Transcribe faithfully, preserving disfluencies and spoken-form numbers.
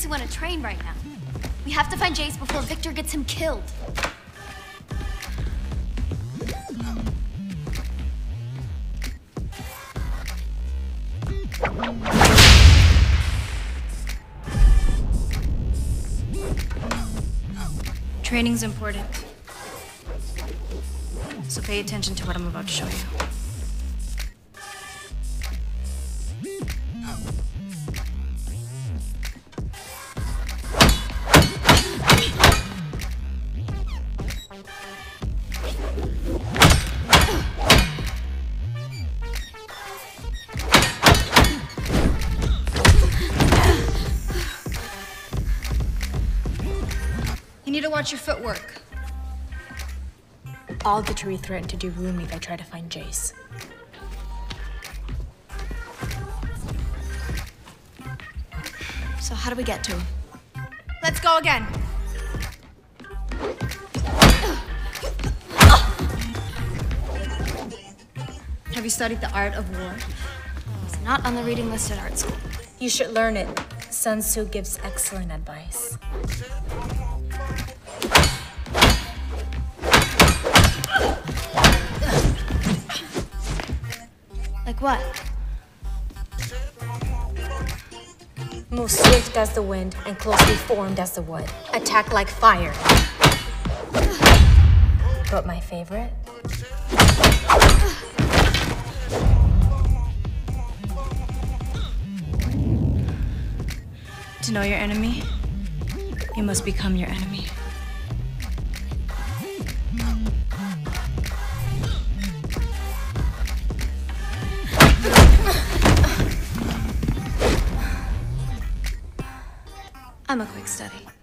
who want to train right now. We have to find Jace before Victor gets him killed. Training's important. So pay attention to what I'm about to show you. You need to watch your footwork. All the tree threaten to do room if I try to find Jace. So how do we get to him? Let's go again. Have you studied the art of war? It's not on the reading list at art school. You should learn it. Sun Tzu gives excellent advice. Like what? Move swift as the wind and closely formed as the wood. Attack like fire. But my favorite? To know your enemy, you must become your enemy. I'm a quick study.